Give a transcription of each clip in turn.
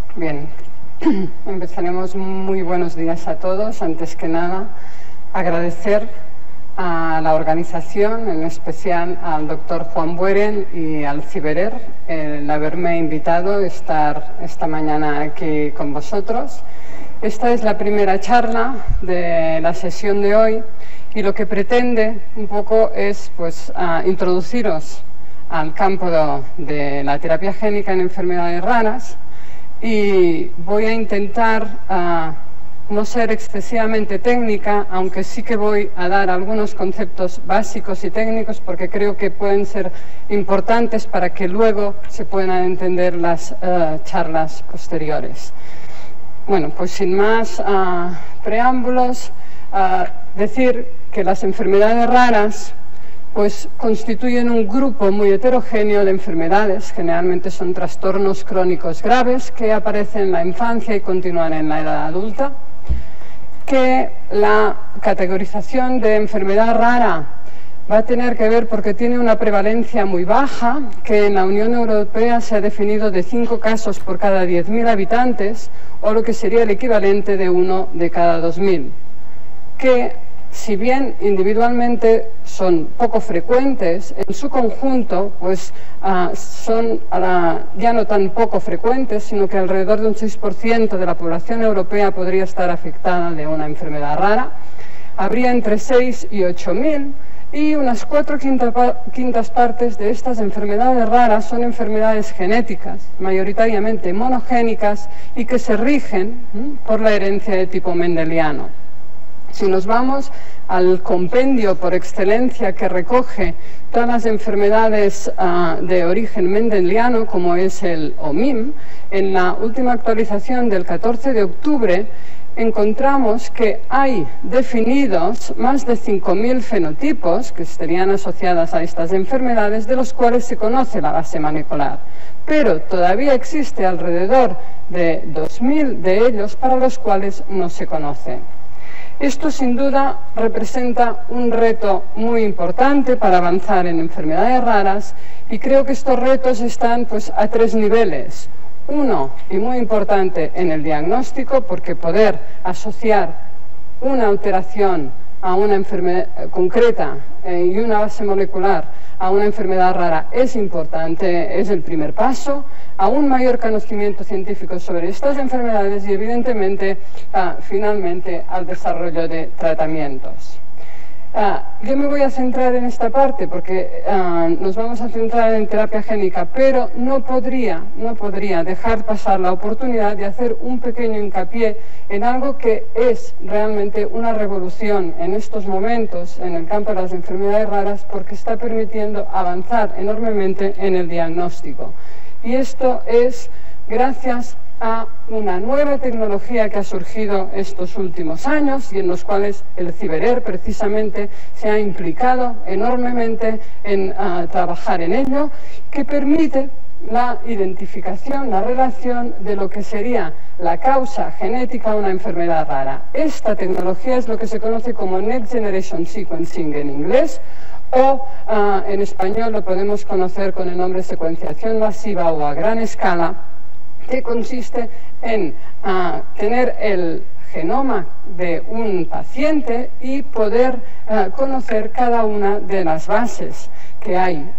Bien, empezaremos. Muy buenos días a todos. Antes que nada, agradecer a la organización, en especial al doctor Juan Bueren y al Ciberer, el haberme invitado a estar esta mañana aquí con vosotros. Esta es la primera charla de la sesión de hoy y lo que pretende un poco es introduciros al campo de la terapia génica en enfermedades raras, y voy a intentar no ser excesivamente técnica, aunque sí que voy a dar algunos conceptos básicos y técnicos porque creo que pueden ser importantes para que luego se puedan entender las charlas posteriores. Bueno, pues sin más preámbulos, decir que las enfermedades raras pues constituyen un grupo muy heterogéneo de enfermedades. Generalmente son trastornos crónicos graves que aparecen en la infancia y continúan en la edad adulta, que la categorización de enfermedad rara va a tener que ver porque tiene una prevalencia muy baja, que en la Unión Europea se ha definido de 5 casos por cada 10.000 habitantes, o lo que sería el equivalente de 1 de cada 2.000, que si bien individualmente son poco frecuentes, en su conjunto pues son ya no tan poco frecuentes, sino que alrededor de un 6% de la población europea podría estar afectada de una enfermedad rara. Habría entre 6 y 8.000, y unas 4/5 partes de estas enfermedades raras son enfermedades genéticas, mayoritariamente monogénicas, y que se rigen por la herencia de tipo mendeliano. Si nos vamos al compendio por excelencia que recoge todas las enfermedades de origen mendeliano, como es el OMIM, en la última actualización del 14 de octubre encontramos que hay definidos más de 5.000 fenotipos que estarían asociadas a estas enfermedades, de los cuales se conoce la base molecular, pero todavía existe alrededor de 2.000 de ellos para los cuales no se conoce. Esto sin duda representa un reto muy importante para avanzar en enfermedades raras, y creo que estos retos están a 3 niveles. Uno, y muy importante, en el diagnóstico, porque poder asociar una alteración a una enfermedad concreta y una base molecular a una enfermedad rara es importante, es el primer paso, a un mayor conocimiento científico sobre estas enfermedades y evidentemente finalmente al desarrollo de tratamientos. Yo me voy a centrar en esta parte porque nos vamos a centrar en terapia génica, pero no podría dejar pasar la oportunidad de hacer un pequeño hincapié en algo que es realmente una revolución en estos momentos en el campo de las enfermedades raras, porque está permitiendo avanzar enormemente en el diagnóstico. Y esto es gracias a una nueva tecnología que ha surgido estos últimos años y en los cuales el Ciberer precisamente se ha implicado enormemente en trabajar en ello, que permite la identificación, la relación de lo que sería la causa genética de una enfermedad rara. Esta tecnología es lo que se conoce como Next Generation Sequencing en inglés, o en español lo podemos conocer con el nombre secuenciación masiva o a gran escala, que consiste en tener el genoma de un paciente y poder conocer cada una de las bases que hay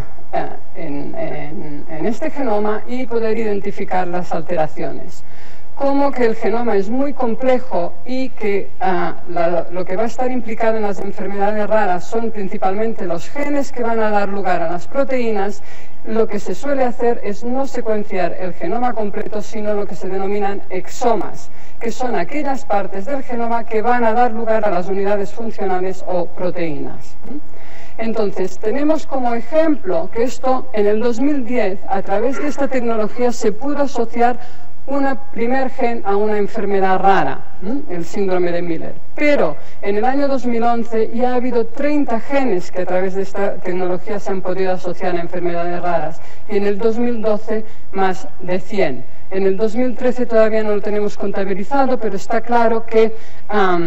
en este genoma y poder identificar las alteraciones. Como que el genoma es muy complejo y que lo que va a estar implicado en las enfermedades raras son principalmente los genes que van a dar lugar a las proteínas, lo que se suele hacer es no secuenciar el genoma completo, sino lo que se denominan exomas, que son aquellas partes del genoma que van a dar lugar a las unidades funcionales o proteínas. Entonces, tenemos como ejemplo que esto en el 2010, a través de esta tecnología, se pudo asociar un primer gen a una enfermedad rara, el síndrome de Miller. Pero en el año 2011 ya ha habido 30 genes que a través de esta tecnología se han podido asociar a enfermedades raras, y en el 2012 más de 100. En el 2013 todavía no lo tenemos contabilizado, pero está claro que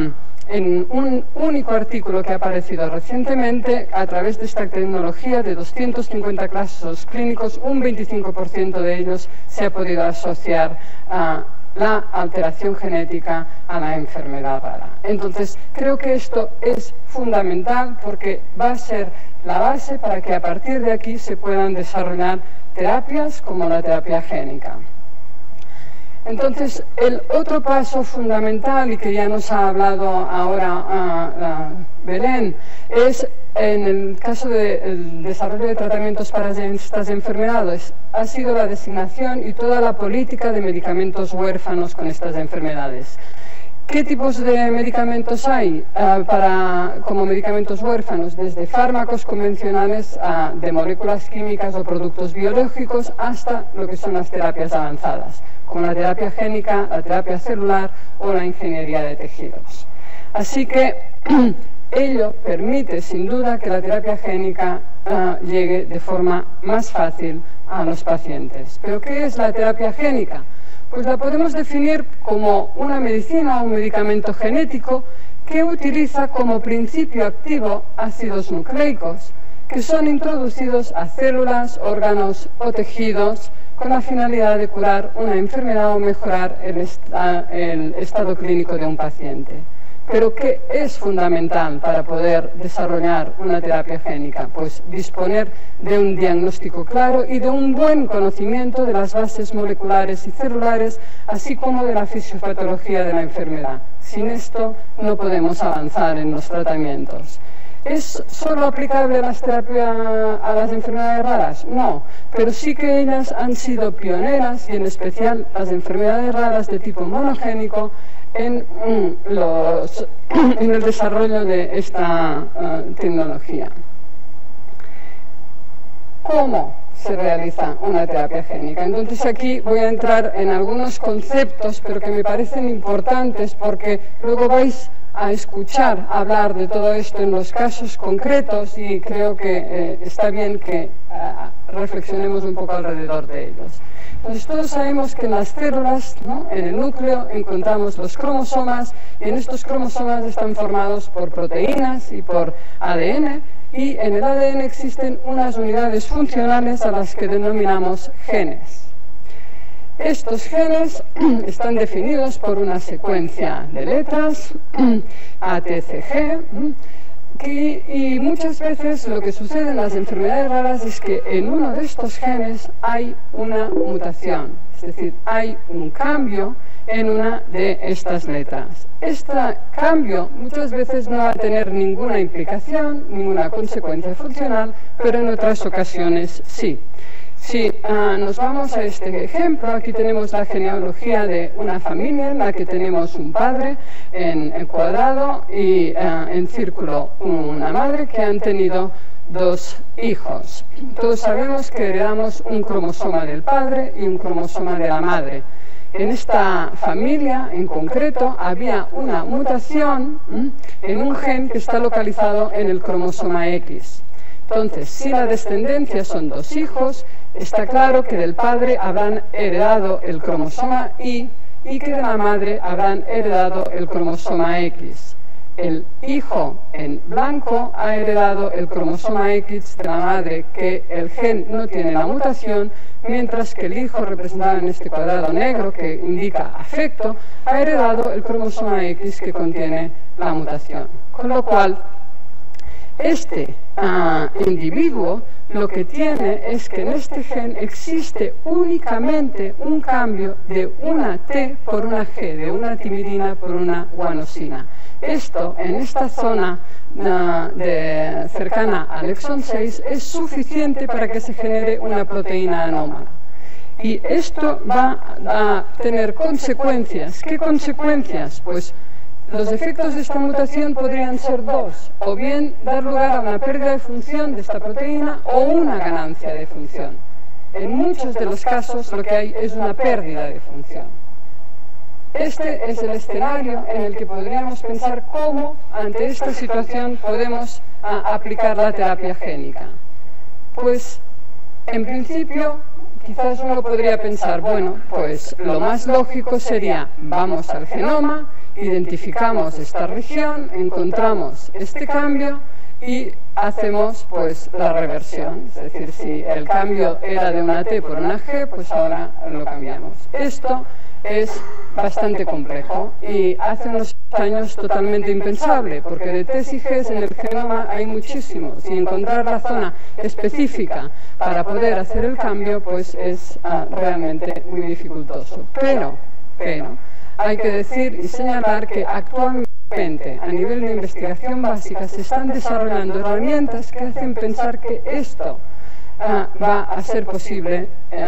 en un único artículo que ha aparecido recientemente, a través de esta tecnología de 250 casos clínicos, un 25% de ellos se ha podido asociar a la alteración genética a la enfermedad rara. Entonces, creo que esto es fundamental porque va a ser la base para que a partir de aquí se puedan desarrollar terapias como la terapia génica. Entonces, el otro paso fundamental, y que ya nos ha hablado ahora Belén, es en el caso del desarrollo de tratamientos para estas enfermedades, ha sido la designación y toda la política de medicamentos huérfanos con estas enfermedades. ¿Qué tipos de medicamentos hay como medicamentos huérfanos? Desde fármacos convencionales de moléculas químicas o productos biológicos hasta lo que son las terapias avanzadas, como la terapia génica, la terapia celular o la ingeniería de tejidos. Así que ello permite sin duda que la terapia génica llegue de forma más fácil a los pacientes. ¿Pero qué es la terapia génica? Pues la podemos definir como una medicina o un medicamento genético que utiliza como principio activo ácidos nucleicos que son introducidos a células, órganos o tejidos con la finalidad de curar una enfermedad o mejorar el estado clínico de un paciente. Pero ¿qué es fundamental para poder desarrollar una terapia génica? Pues disponer de un diagnóstico claro y de un buen conocimiento de las bases moleculares y celulares, así como de la fisiopatología de la enfermedad. Sin esto no podemos avanzar en los tratamientos. ¿Es solo aplicable a las enfermedades raras? No, pero sí que ellas han sido pioneras, y en especial las enfermedades raras de tipo monogénico, en el desarrollo de esta tecnología. ¿Cómo se realiza una terapia génica? Entonces aquí voy a entrar en algunos conceptos, pero que me parecen importantes porque luego vais a escuchar hablar de todo esto en los casos concretos y creo que está bien que reflexionemos un poco alrededor de ellos. Entonces todos sabemos que en las células, ¿no?, en el núcleo encontramos los cromosomas, y en estos cromosomas están formados por proteínas y por ADN, y en el ADN existen unas unidades funcionales a las que denominamos genes. Estos genes están definidos por una secuencia de letras, A, T, C, G, y muchas veces lo que sucede en las enfermedades raras es que en uno de estos genes hay una mutación, es decir, hay un cambio en una de estas letras. Este cambio muchas veces no va a tener ninguna implicación, ninguna consecuencia funcional, pero en otras ocasiones sí. Si nos vamos a este ejemplo, aquí tenemos la genealogía de una familia en la que tenemos un padre en cuadrado y en círculo una madre que han tenido dos hijos. Todos sabemos que heredamos un cromosoma del padre y un cromosoma de la madre. En esta familia en concreto había una mutación en un gen que está localizado en el cromosoma X. Entonces, si la descendencia son dos hijos, está claro que del padre habrán heredado el cromosoma Y y que de la madre habrán heredado el cromosoma X. El hijo en blanco ha heredado el cromosoma X de la madre, que el gen no tiene la mutación, mientras que el hijo representado en este cuadrado negro, que indica afecto, ha heredado el cromosoma X que contiene la mutación. Con lo cual, este individuo lo que tiene es que en este gen existe únicamente un cambio de una T por una G, de una timidina por una guanosina. Esto, en esta zona cercana al exón 6, es suficiente para que se genere una proteína anómala. Y esto va a tener consecuencias. ¿Qué consecuencias? Pues los efectos de esta mutación podrían ser dos, o bien dar lugar a una pérdida de función de esta proteína o una ganancia de función. En muchos de los casos lo que hay es una pérdida de función. Este es el escenario en el que podríamos pensar cómo ante esta situación podemos aplicar la terapia génica. Pues en principio quizás uno podría pensar, bueno, pues lo más lógico sería vamos al genoma identificamos esta región, encontramos este cambio y hacemos pues la reversión. Es decir, si el cambio era de una T por una G, pues ahora lo cambiamos. Esto es bastante complejo y hace unos años totalmente impensable, porque de T's y G's en el genoma hay muchísimos y encontrar la zona específica para poder hacer el cambio pues es realmente muy dificultoso. Pero hay que decir y señalar que actualmente a nivel de investigación básica se están desarrollando herramientas que hacen pensar que esto va a ser posible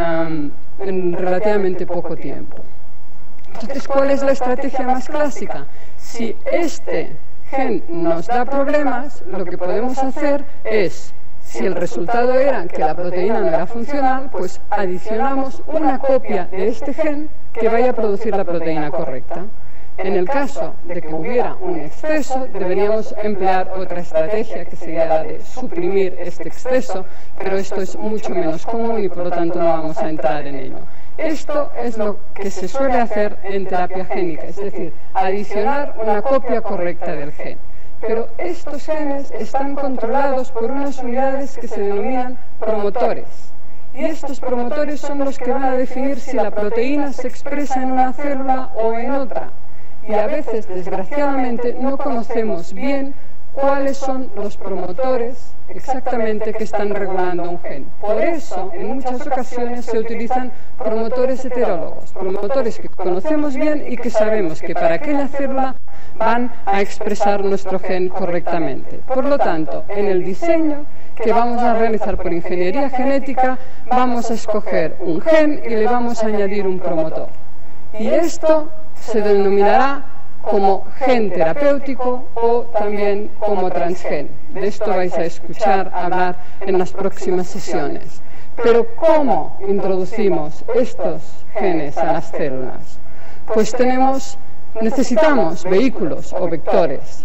en relativamente poco tiempo. Entonces, ¿cuál es la estrategia más clásica? Si este gen nos da problemas, lo que podemos hacer es, si el resultado era que la proteína no era funcional, pues adicionamos una copia de este gen que vaya a producir la proteína correcta. En el caso de que hubiera un exceso, deberíamos emplear otra estrategia que sería la de suprimir este exceso, pero esto es mucho menos común y por lo tanto no vamos a entrar en ello. Esto es lo que se suele hacer en terapia génica, es decir, adicionar una copia correcta del gen. Pero estos genes están controlados por unas unidades que se denominan promotores. Y estos promotores son los que van a definir si la proteína se expresa en una célula o en otra. Y a veces, desgraciadamente, no conocemos bien cuáles son los promotores exactamente que están regulando un gen. Por eso, en muchas ocasiones se utilizan promotores heterólogos, promotores que conocemos bien y que sabemos que para aquella célula van a expresar nuestro gen correctamente. Por lo tanto, en el diseño que vamos a realizar por ingeniería genética, vamos a escoger un gen y le vamos a añadir un promotor. Y esto se denominará como gen terapéutico o también como transgen. De esto vais a escuchar hablar en las próximas sesiones. Pero ¿cómo introducimos estos genes a las células? Pues necesitamos vehículos o vectores.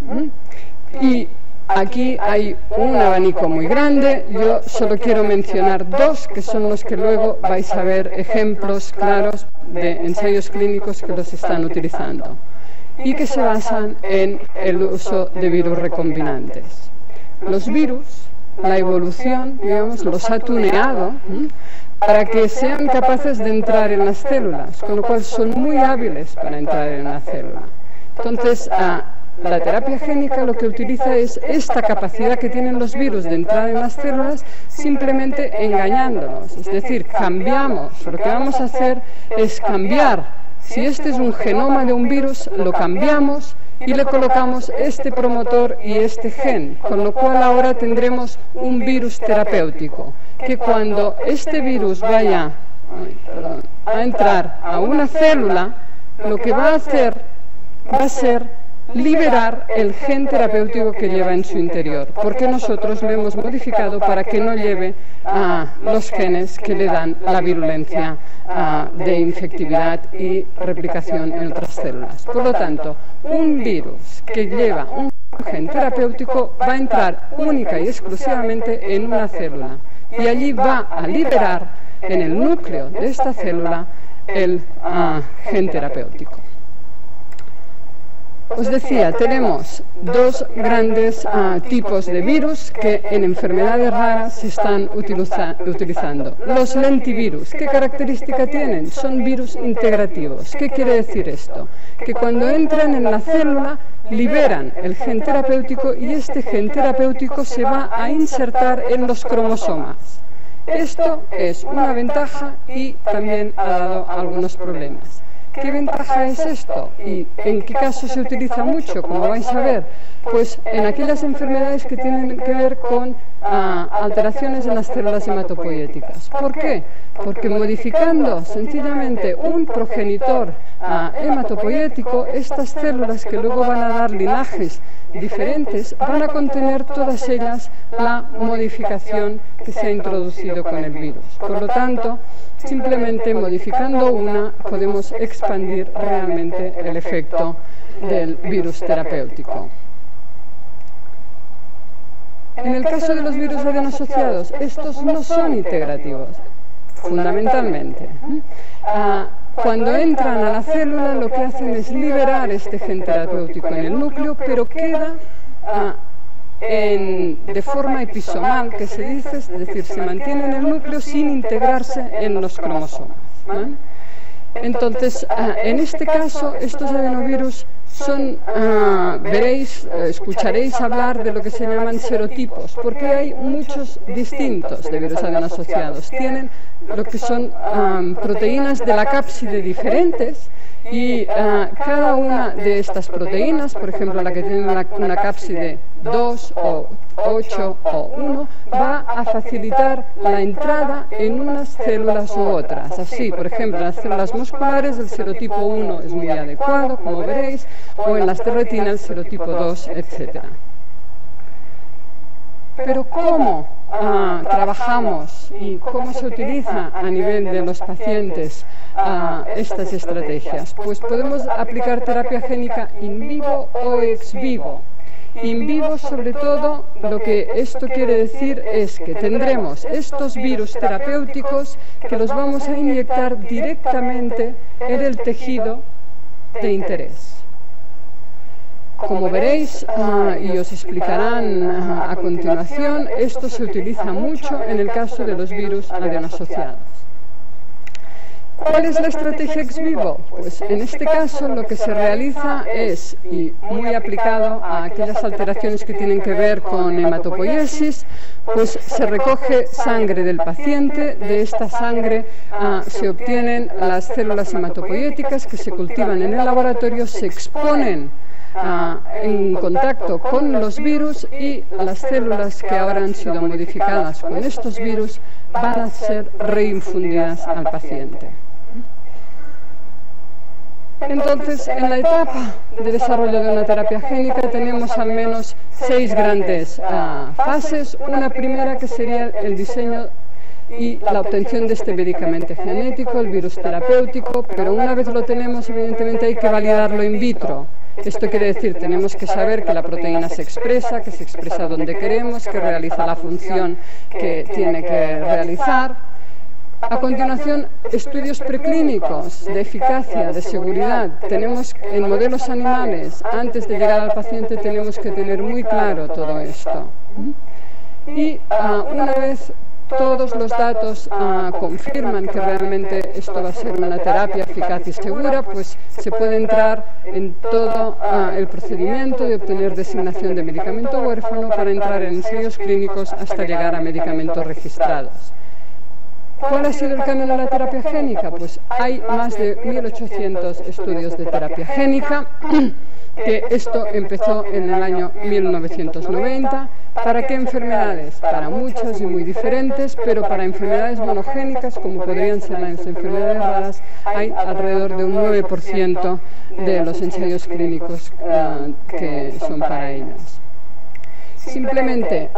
Y aquí hay un abanico muy grande. Yo solo quiero mencionar dos, que son los que luego vais a ver ejemplos claros de ensayos clínicos que los están utilizando y que se basan en el uso de virus recombinantes. Los virus, la evolución, digamos, los ha tuneado para que sean capaces de entrar en las células, con lo cual son muy hábiles para entrar en la célula. Entonces, la terapia génica lo que utiliza es esta capacidad que tienen los virus de entrar en las células simplemente engañándonos. Es decir, cambiamos. Lo que vamos a hacer es cambiar. Si este es un genoma de un virus, lo cambiamos y le colocamos este promotor y este gen, con lo cual ahora tendremos un virus terapéutico, que cuando este virus vaya a entrar a una célula, lo que va a hacer va a ser liberar el gen terapéutico que lleva en su interior, porque nosotros lo hemos modificado para que no lleve los genes que le dan la virulencia de infectividad y replicación en otras células. Por lo tanto, un virus que lleva un gen terapéutico va a entrar única y exclusivamente en una célula y allí va a liberar en el núcleo de esta célula el gen terapéutico. Os decía, tenemos dos grandes tipos de virus que en enfermedades raras se están utilizando. Los lentivirus, ¿qué característica tienen? Son virus integrativos. ¿Qué quiere decir esto? Que cuando entran en la célula liberan el gen terapéutico y este gen terapéutico se va a insertar en los cromosomas. Esto es una ventaja y también ha dado algunos problemas. ¿Qué ventaja es esto? ¿Y en qué caso se utiliza mucho? Como vais a ver, pues en aquellas enfermedades que tienen que ver con alteraciones en las células hematopoieticas. ¿Por qué? Porque modificando sencillamente un progenitor hematopoiético, estas células que luego van a dar linajes diferentes van a contener todas ellas la modificación que se ha introducido con el virus. Por lo tanto, simplemente modificando una podemos expandir realmente el efecto del virus terapéutico. En el caso de los virus adeno-asociados, estos no son integrativos, fundamentalmente. cuando entran a la célula lo que hacen es liberar este gen terapéutico en el núcleo, pero queda de forma episomal, que se dice, es decir, se mantiene en el núcleo sin integrarse en los cromosomas, ¿vale? Entonces, en este caso, estos adenovirus son, escucharéis hablar de lo que se llaman serotipos, porque hay muchos distintos de virus adenoasociados. Tienen lo que son proteínas de la cápside diferentes, y cada una de estas proteínas, por ejemplo la que tiene una cápside 2 o 8 o 1, va a facilitar la entrada en unas células u otras. Así, por ejemplo, en las células musculares el serotipo 1 es muy adecuado, como veréis, o en las de retina el serotipo 2, etc. Pero ¿cómo trabajamos y cómo se utiliza a nivel de los pacientes estas estrategias? Pues podemos aplicar terapia génica in vivo o ex vivo. In vivo, sobre todo, lo que esto quiere decir es que tendremos estos virus terapéuticos que los vamos a inyectar directamente en el tejido de interés. Como veréis, y os explicarán a continuación, esto se utiliza mucho en el caso de los virus adenoasociados. ¿Cuál es la estrategia ex vivo? Pues en este caso lo que se realiza es, y muy aplicado a aquellas alteraciones que tienen que ver con hematopoiesis, pues se recoge sangre del paciente, de esta sangre se obtienen las células hematopoiéticas que se cultivan en el laboratorio, se exponen en contacto con los virus y las células que ahora han sido modificadas con estos virus van a ser reinfundidas al paciente. Entonces, en la etapa de desarrollo de una terapia génica tenemos al menos 6 grandes fases. Una primera que sería el diseño y la obtención de este medicamento genético, el virus terapéutico, pero una vez lo tenemos, evidentemente hay que validarlo in vitro. Esto quiere decir, tenemos que saber que la proteína se expresa, que se expresa donde queremos, que realiza la función que tiene que realizar. A continuación, estudios preclínicos de eficacia, de seguridad. Tenemos en modelos animales, antes de llegar al paciente, tenemos que tener muy claro todo esto. Y una vez todos los datos confirman que realmente esto va a ser una terapia eficaz y segura, pues se puede entrar en todo el procedimiento de obtener designación de medicamento huérfano para entrar en ensayos clínicos hasta llegar a medicamentos registrados. ¿Cuál ha sido el camino de la terapia génica? Pues hay más de 1.800 estudios de terapia génica, que esto empezó en el año 1990. ¿Para qué enfermedades? Para muchas y muy diferentes, pero para enfermedades monogénicas, como podrían ser las enfermedades raras, hay alrededor de un 9% de los ensayos clínicos que son para ellas. Simplemente,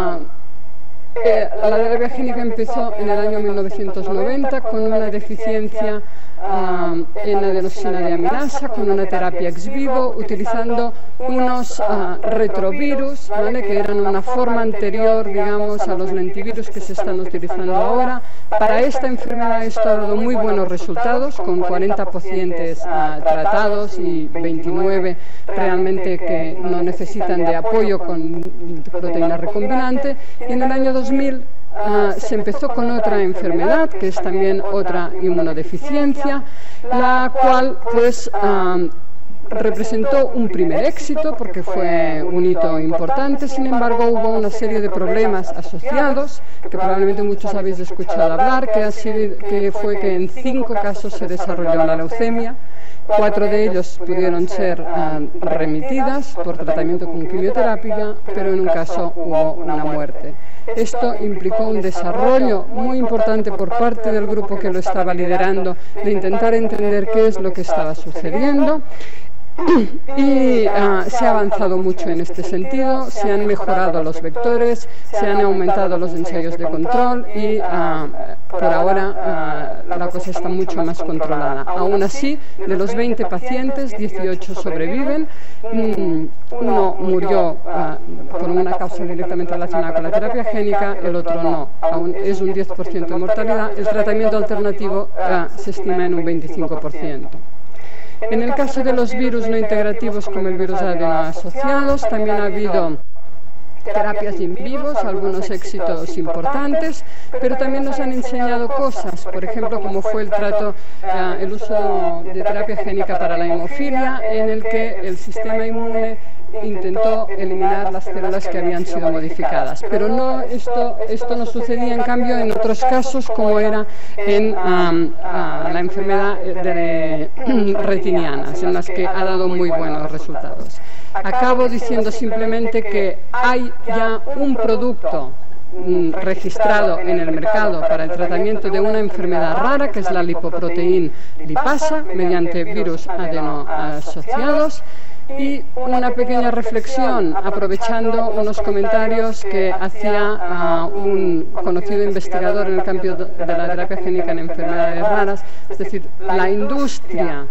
la terapia génica empezó en el año 1990 con una deficiencia en adenosina deaminasa, con una terapia ex vivo, utilizando unos retrovirus, ¿vale?, que eran una forma anterior, digamos, a los lentivirus que se están utilizando ahora. Para esta enfermedad esto ha dado muy buenos resultados, con 40 pacientes tratados y 29 realmente que no necesitan de apoyo con proteína recombinante. Y en el año 2000 se empezó con otra enfermedad, que es también otra inmunodeficiencia, la cual pues representó un primer éxito porque fue un hito importante. Sin embargo, hubo una serie de problemas asociados, que probablemente muchos habéis escuchado hablar, que fue que en 5 casos se desarrolló la leucemia. 4 de ellos pudieron ser remitidas por tratamiento con quimioterapia, pero en un caso hubo una muerte. Esto implicó un desarrollo muy importante por parte del grupo que lo estaba liderando, de intentar entender qué es lo que estaba sucediendo. Y se ha avanzado mucho en este sentido, se han mejorado los vectores, se han aumentado los ensayos de control y por ahora la cosa está mucho más controlada. Aún así, de los 20 pacientes, 18 sobreviven, uno murió por una causa directamente relacionada con la terapia génica, el otro no, aún es un 10% de mortalidad, el tratamiento alternativo se estima en un 25%. En el caso de los virus no integrativos como el virus adenoasociados, también ha habido terapias in vivos, algunos éxitos importantes, pero también nos han enseñado cosas, por ejemplo, como fue el uso de terapia génica para la hemofilia, en el que el sistema inmune intentó eliminar las células que habían sido modificadas. Pero no, esto no sucedía, en cambio, en otros casos, como era en la enfermedad de retinianas, en las que ha dado muy buenos resultados. Acabo diciendo simplemente que hay ya un producto registrado en el mercado para el tratamiento de una enfermedad rara, que es la lipoproteína lipasa, mediante virus adenoasociados. Y una pequeña reflexión, aprovechando unos comentarios que hacía un conocido investigador en el campo de la terapia génica en enfermedades raras, es decir, la industria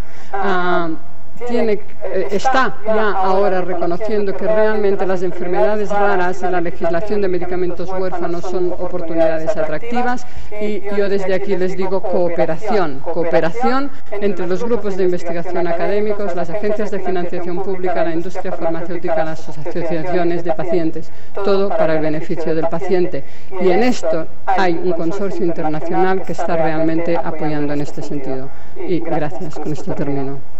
está ya ahora reconociendo que realmente las enfermedades raras y la legislación de medicamentos huérfanos son oportunidades atractivas, y yo desde aquí les digo cooperación entre los grupos de investigación académicos, las agencias de financiación pública, la industria farmacéutica, las asociaciones de pacientes, todo para el beneficio del paciente. Y en esto hay un consorcio internacional que está realmente apoyando en este sentido. Y gracias, con esto termino.